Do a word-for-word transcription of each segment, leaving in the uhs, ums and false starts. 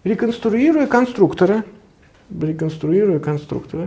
реконструируя конструктора, реконструируя конструктора,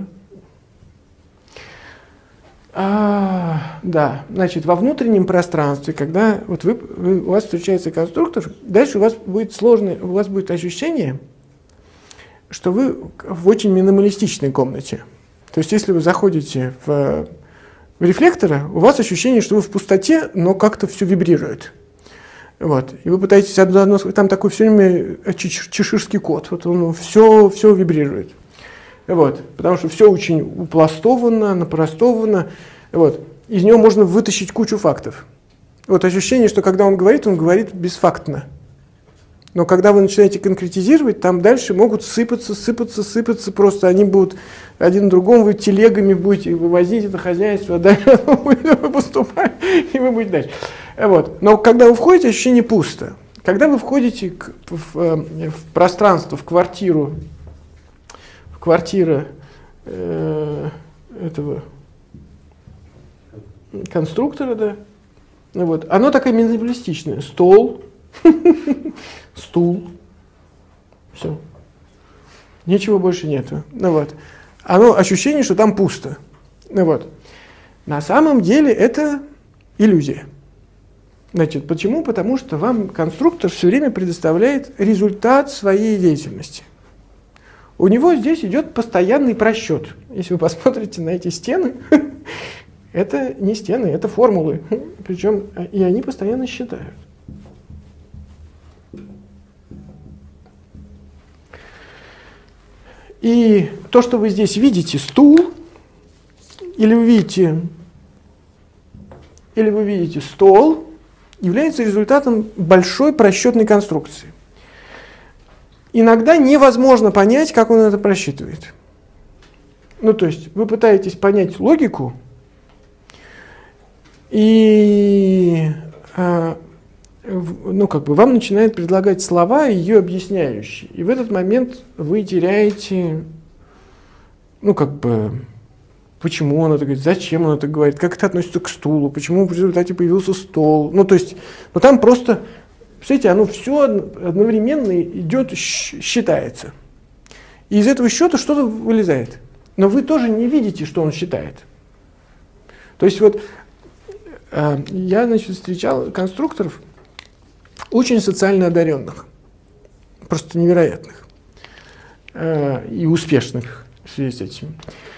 а, да, значит, во внутреннем пространстве, когда вот вы, вы, у вас встречается конструктор, дальше у вас будет сложное, у вас будет ощущение, что вы в очень минималистичной комнате. То есть, если вы заходите в, в рефлектор, у вас ощущение, что вы в пустоте, но как-то все вибрирует. Вот. И вы пытаетесь одно, там такой все время чеширский кот, вот он все, все вибрирует. Вот. Потому что все очень упластовано, напростовано. Вот. Из него можно вытащить кучу фактов. Вот ощущение, что когда он говорит, он говорит бесфактно. Но когда вы начинаете конкретизировать, там дальше могут сыпаться, сыпаться, сыпаться. Просто они будут один другому, вы телегами будете вывозить это хозяйство, дальше оно будет поступать, и вы будете дальше. Вот. Но когда вы входите, ощущение пусто. Когда вы входите к, в, в пространство, в квартиру, в квартиру э, этого конструктора, да, вот, оно такое минималистичное. Стол, стул, все. Ничего больше нету. Ну, вот. Оно ощущение, что там пусто. Ну, вот. На самом деле это иллюзия. Значит, почему? Потому что вам конструктор все время предоставляет результат своей деятельности. У него здесь идет постоянный просчет. Если вы посмотрите на эти стены, это не стены, это формулы. Причем и они постоянно считают. И то, что вы здесь видите, стул, или вы видите, или вы видите стол, является результатом большой просчетной конструкции. Иногда невозможно понять, как он это просчитывает. Ну, то есть вы пытаетесь понять логику, и а, ну, как бы вам начинают предлагать слова, ее объясняющие. И в этот момент вы теряете, ну, как бы, почему он это говорит, зачем он это говорит, как это относится к стулу, почему в результате появился стол. Ну, то есть, ну, там просто, представляете, оно все одновременно идет, считается. И из этого счета что-то вылезает. Но вы тоже не видите, что он считает. То есть, вот, я, значит, встречал конструкторов, очень социально одаренных, просто невероятных и успешных в связи с этим.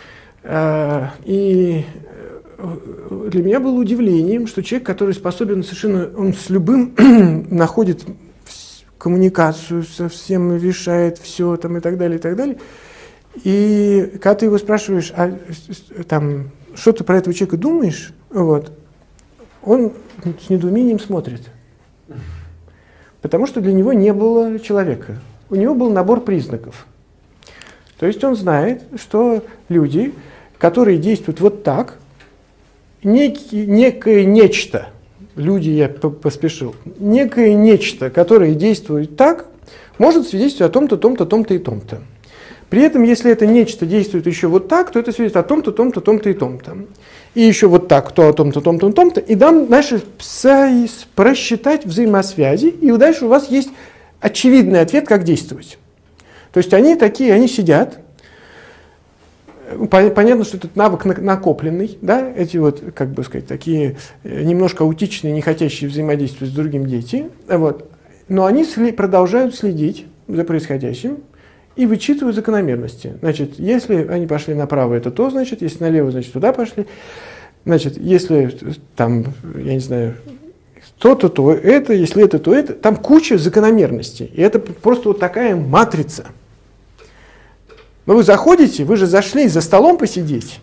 И для меня было удивлением, что человек, который способен совершенно, он с любым находит коммуникацию, со всем решает все там, и так далее, и так далее. И когда ты его спрашиваешь, а там, что ты про этого человека думаешь, вот, он с недоумением смотрит. Потому что для него не было человека. У него был набор признаков. То есть он знает, что люди, которые действуют вот так, некий, некое нечто, люди, я поспешил, некое нечто, которое действует так, может свидетельствовать о том-то, том-то, том-то и том-то. При этом, если это нечто действует еще вот так, то это свидетельствует о том-то, том-то, том-то и том-то. И еще вот так, то о том-то, том-то, том-то. И там дальше просчитать взаимосвязи, и дальше у вас есть очевидный ответ, как действовать. То есть они такие, они сидят. Понятно, что этот навык накопленный, да, эти вот, как бы сказать, такие немножко аутичные, не хотящие взаимодействовать с другим дети, вот. Но они продолжают следить за происходящим и вычитывают закономерности. Значит, если они пошли направо, это то, значит, если налево, значит, туда пошли. Значит, если там, я не знаю, то-то, то это, если это, то это. Там куча закономерностей. И это просто вот такая матрица. Но вы заходите, вы же зашли за столом посидеть.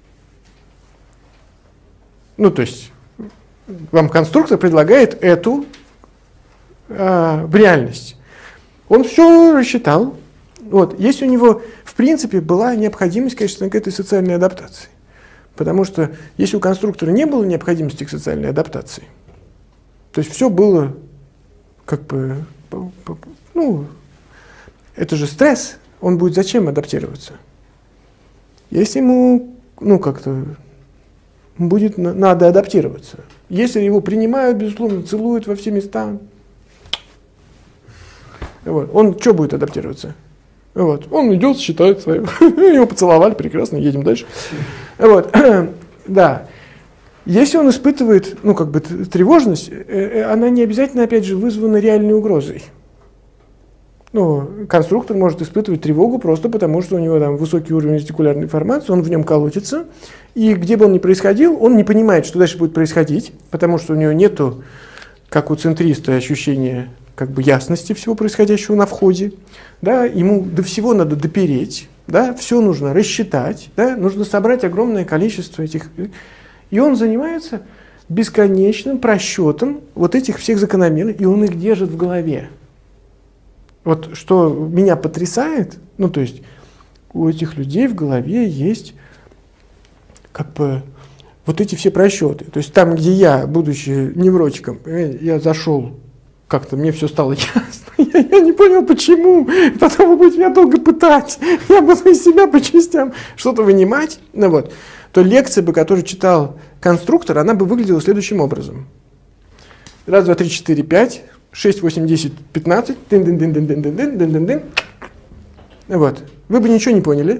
Ну, то есть, вам конструктор предлагает эту э, в реальность. Он все рассчитал. Вот. Если у него, в принципе, была необходимость, конечно, к этой социальной адаптации. Потому что если у конструктора не было необходимости к социальной адаптации, то есть все было как бы, ну, это же стресс, он будет зачем адаптироваться? Если ему, ну, как-то будет надо адаптироваться. Если его принимают, безусловно, целуют во все места, Вот. Он что будет адаптироваться? Вот. Он идет, считает свое. Его поцеловали, прекрасно, едем дальше. Вот. Да. Если он испытывает, ну, как бы, тревожность, она не обязательно, опять же, вызвана реальной угрозой. Ну, конструктор может испытывать тревогу просто потому, что у него там высокий уровень ретикулярной информации, он в нем колотится, и где бы он ни происходил, он не понимает, что дальше будет происходить, потому что у него нету, как у центриста, ощущения как бы ясности всего происходящего на входе, да, ему до всего надо допереть, да, все нужно рассчитать, да, нужно собрать огромное количество этих, и он занимается бесконечным просчетом вот этих всех закономерностей, и он их держит в голове. Вот что меня потрясает, ну то есть у этих людей в голове есть как бы вот эти все просчеты. То есть там, где я, будучи невротиком, я зашел, как-то мне все стало ясно, я, я не понял почему, потом вы будете меня долго пытать, я буду из себя по частям что-то вынимать, ну вот, то лекция бы, которую читал конструктор, она бы выглядела следующим образом. Раз, два, три, четыре, пять, шесть, восемь, десять, пятнадцать, дын-дын-дын-дын-дын-дын-дын-дын-дын. Вот. Вы бы ничего не поняли,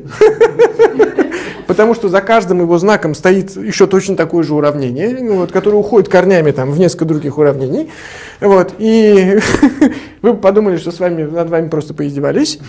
потому что за каждым его знаком стоит еще точно такое же уравнение, вот, которое уходит корнями там, в несколько других уравнений. Вот, и вы бы подумали, что с вами, над вами просто поиздевались.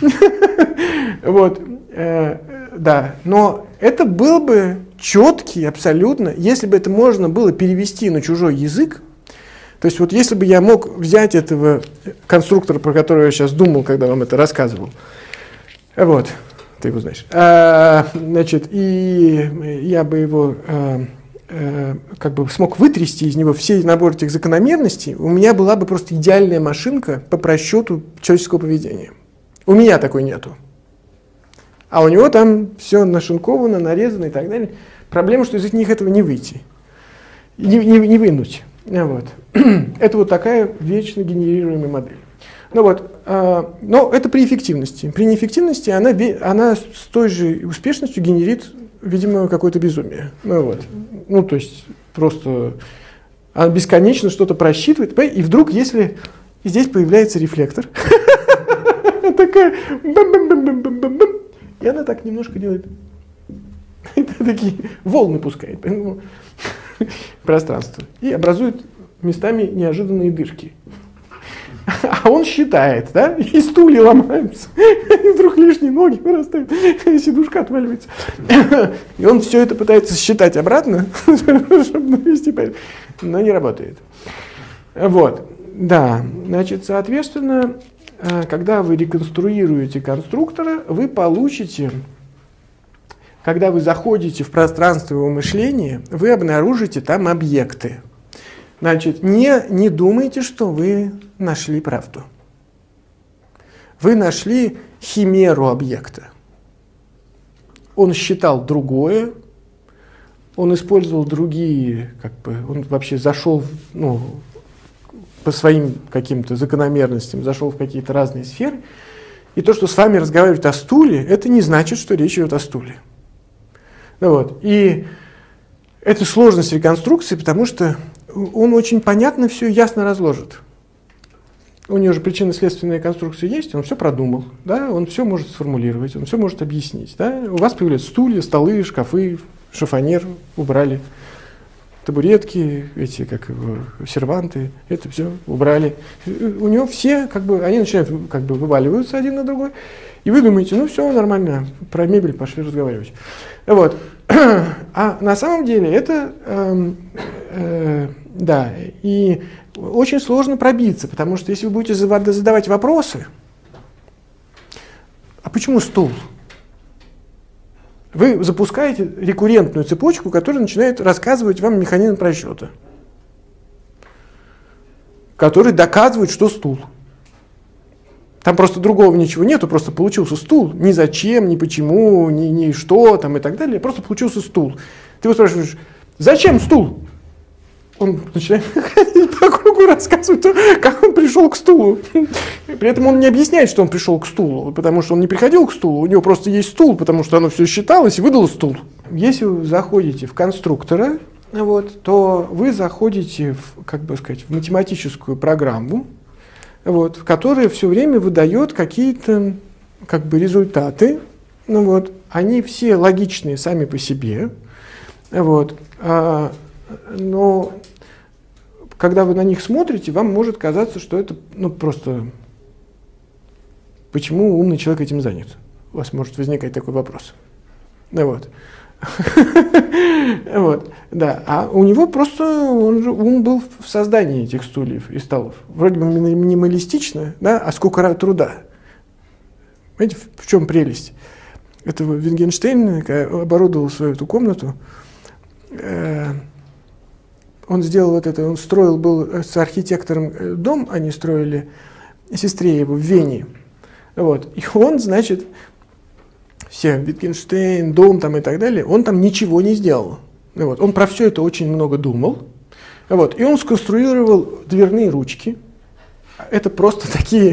Вот, э, да, но это был бы четкий абсолютно, если бы это можно было перевести на чужой язык. То есть вот если бы я мог взять этого конструктора, про которого я сейчас думал, когда вам это рассказывал, вот, ты его знаешь, а, значит, и я бы его а, а, как бы смог вытрясти из него все набор этих закономерностей, у меня была бы просто идеальная машинка по просчету человеческого поведения. У меня такой нету. А у него там все нашинковано, нарезано и так далее. Проблема, что из них этого не выйти, не, не, не вынуть. Вот. Это вот такая вечно генерируемая модель. Ну вот, э, но это при эффективности. При неэффективности она, она с той же успешностью генерит, видимо, какое-то безумие. Ну, вот. Ну, то есть просто она бесконечно что-то просчитывает, и вдруг, если здесь появляется рефлектор, такая, и она так немножко делает, такие волны пускает пространство и образует местами неожиданные дырки. А он считает, да, и стулья ломаются, и вдруг лишние ноги вырастают, и сидушка отваливается. И он все это пытается считать обратно, чтобы навести порядок, но не работает. Вот, да, значит, соответственно, когда вы реконструируете конструктора, вы получите, когда вы заходите в пространство его мышления, вы обнаружите там объекты. Значит, не, не думайте, что вы нашли правду. Вы нашли химеру объекта. Он считал другое, он использовал другие, как бы, он вообще зашел, ну, по своим каким-то закономерностям, зашел в какие-то разные сферы. И то, что с вами разговаривают о стуле, это не значит, что речь идет о стуле. Ну, вот. И это сложность реконструкции, потому что он очень понятно все ясно разложит. У него же причинно-следственная конструкция есть, он все продумал, да? Он все может сформулировать, он все может объяснить. Да? У вас появляются стулья, столы, шкафы, шифонер убрали, табуретки, эти, как его, серванты, это все убрали. У него все, как бы, они начинают, как бы, вываливаются один на другой, и вы думаете, ну все нормально, про мебель пошли разговаривать. Вот. А на самом деле это, э, э, да, и очень сложно пробиться, потому что если вы будете задавать вопросы, а почему стул? Вы запускаете рекуррентную цепочку, которая начинает рассказывать вам механизм просчета, который доказывает, что стул. Там просто другого ничего нету, просто получился стул. Ни зачем, ни почему, ни, ни что там и так далее. Просто получился стул. Ты его спрашиваешь, зачем стул? Он начинает ходить по кругу, рассказывать, как он пришел к стулу. При этом он не объясняет, что он пришел к стулу, потому что он не приходил к стулу, у него просто есть стул, потому что оно все считалось и выдало стул. Если вы заходите в конструктора, вот, то вы заходите в, как бы сказать, в математическую программу, вот, которая все время выдает какие-то как бы результаты. Ну, вот, они все логичные сами по себе. Вот, а, но когда вы на них смотрите, вам может казаться, что это ну, просто... Почему умный человек этим занят? У вас может возникать такой вопрос. Ну, вот. Вот, да. А у него просто он же, ум был в создании этих стульев и столов. Вроде бы минималистично, да, а сколько труда. Понимаете, в, в чем прелесть? Это Wittgenstein оборудовал свою эту комнату. Э, он сделал вот это, он строил, был с архитектором дом, они строили сестре его в Вене. Вот. И он, значит, все, Wittgenstein, дом там и так далее, он там ничего не сделал. Вот. Он про все это очень много думал. Вот. И он сконструировал дверные ручки. Это просто такие...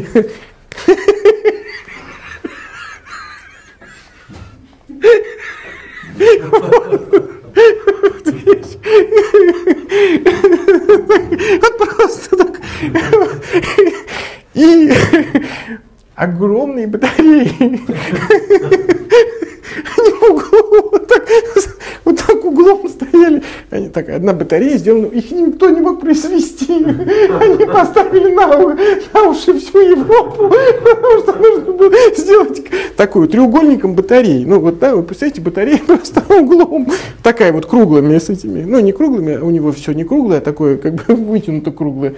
Вот просто так. И огромные батареи. Они в углу вот так, вот так углом стояли. Они так, одна батарея сделана, их никто не мог произвести. Они поставили на, на уши всю Европу, потому что нужно было сделать такую треугольником батареи. Ну вот, да, вы представляете, батарея просто углом. Такая вот круглыми с этими. Ну не круглыми, а у него все не круглое, а такое как бы вытянуто круглое.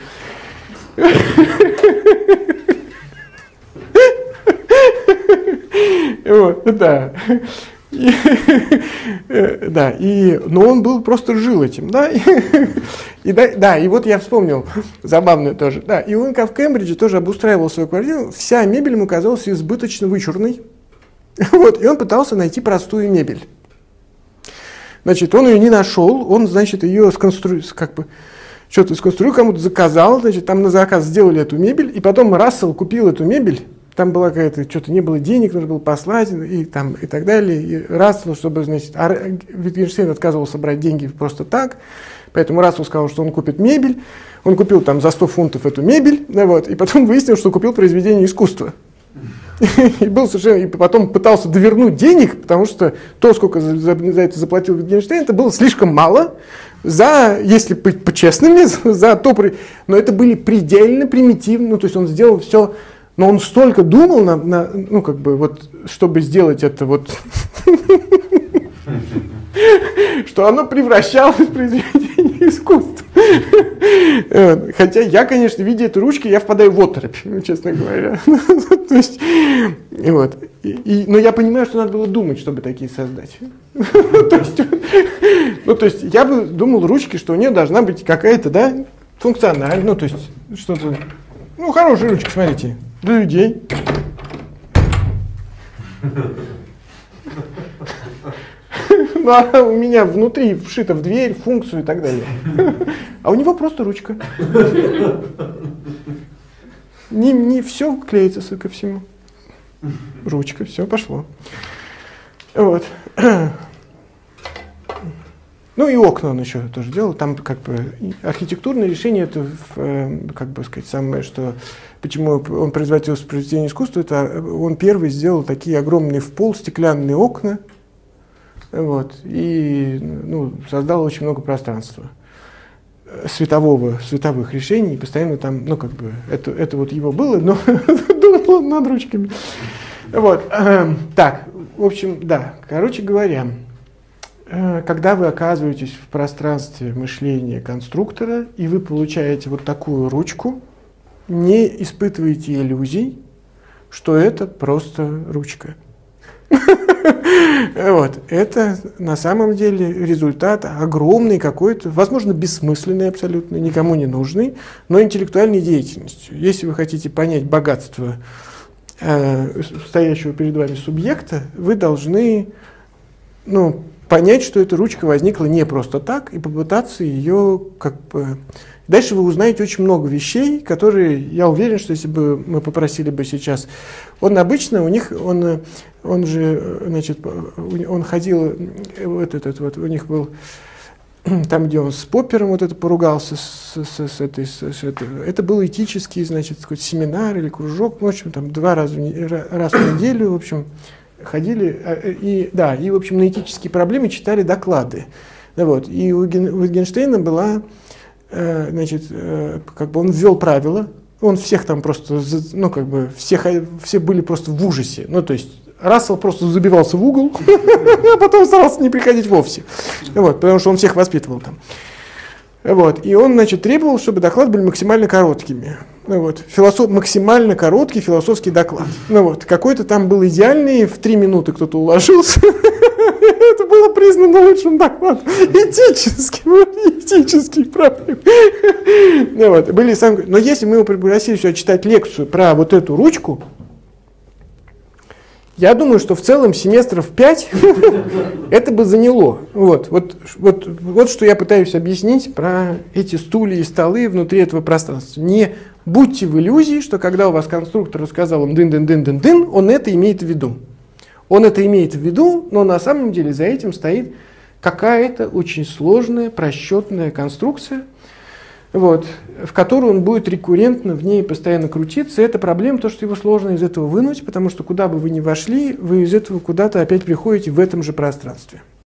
Вот, да. И, да, и, но он был просто жил этим, да, и, и, да, да, и вот я вспомнил, забавную тоже, да, и он в Кембридже тоже обустраивал свою квартиру, вся мебель ему казалась избыточно вычурной, вот, и он пытался найти простую мебель. Значит, он ее не нашел, он, значит, ее сконструировал, как бы, что-то сконструировал, кому-то заказал, значит, там на заказ сделали эту мебель, и потом Рассел купил эту мебель. Там была какая-то, что-то не было денег, нужно было послать, и, там, и так далее. И Рассел, чтобы, значит, а Wittgenstein отказывался брать деньги просто так, поэтому Рассел сказал, что он купит мебель. Он купил там за сто фунтов эту мебель, да, вот, и потом выяснил, что купил произведение искусства. И, был совершенно, и потом пытался довернуть денег, потому что то, сколько за, за, за это заплатил Wittgenstein, это было слишком мало, за, если быть по-честными, за то, но это были предельно примитивно, ну, то есть он сделал все. Но он столько думал, на, на, ну, как бы, вот, чтобы сделать это вот, что оно превращалось в произведение искусства. Хотя я, конечно, видя эту ручку, я впадаю в оторопь, честно говоря. То есть, вот. И, но я понимаю, что надо было думать, чтобы такие создать. То есть, ну, то есть я бы думал ручки, что у нее должна быть какая-то, да, функциональная, ну, то есть что-то, ну, хорошие ручки, смотрите. Для людей. Ну, а у меня внутри вшита в дверь, функцию и так далее. А у него просто ручка. Не, не все клеится ко всему. Ручка, все, пошло. Вот. Ну и окна он еще тоже делал. Там как бы архитектурное решение, это как бы сказать самое, что почему он производил произведение искусства, это он первый сделал такие огромные в пол стеклянные окна, вот, и ну, создал очень много пространства светового, световых решений, и постоянно там, ну как бы это, это вот его было, но думал над ручками. Вот, так, в общем, да, короче говоря. Когда вы оказываетесь в пространстве мышления конструктора, и вы получаете вот такую ручку, не испытывайте иллюзий, что это просто ручка. Вот. Это на самом деле результат огромный какой-то, возможно, бессмысленный абсолютно, никому не нужный, но интеллектуальной деятельностью. Если вы хотите понять богатство э, стоящего перед вами субъекта, вы должны, ну, понять, что эта ручка возникла не просто так, и попытаться ее как бы... Дальше вы узнаете очень много вещей, которые, я уверен, что если бы мы попросили бы сейчас... Он обычно, у них, он, он же, значит, он ходил, вот этот вот, у них был там, где он с Поппером вот это поругался, с, с, с этой, с, с этой, это был этический, значит, какой-то семинар или кружок, в общем, там два раза в, раз в неделю, в общем, ходили, и, да, и, в общем, на этические проблемы читали доклады. Вот. И у Wittgenstein была, э, значит, э, как бы он ввел правила, он всех там просто, ну, как бы, всех, все были просто в ужасе, ну, то есть, Рассел просто забивался в угол, а потом старался не приходить вовсе, вот, потому что он всех воспитывал там. Вот. И он, значит, требовал, чтобы доклады были максимально короткими. Ну, вот. Философ... Максимально короткий философский доклад. Ну, вот. Какой-то там был идеальный, в три минуты кто-то уложился. Это было признано лучшим докладом. Этическим, этических проблем. Ну, вот. Были сам... Но если мы его пригласили сюда читать лекцию про вот эту ручку, я думаю, что в целом семестров пять это бы заняло. Вот, вот, вот, вот что я пытаюсь объяснить про эти стулья и столы внутри этого пространства. Не будьте в иллюзии, что когда у вас конструктор рассказал вам дын-дын-дын-дын-дын, он это имеет в виду. Он это имеет в виду, но на самом деле за этим стоит какая-то очень сложная, просчетная конструкция, вот, в которую он будет рекуррентно в ней постоянно крутиться. И это проблема, то, что его сложно из этого вынуть, потому что куда бы вы ни вошли, вы из этого куда-то опять приходите в этом же пространстве.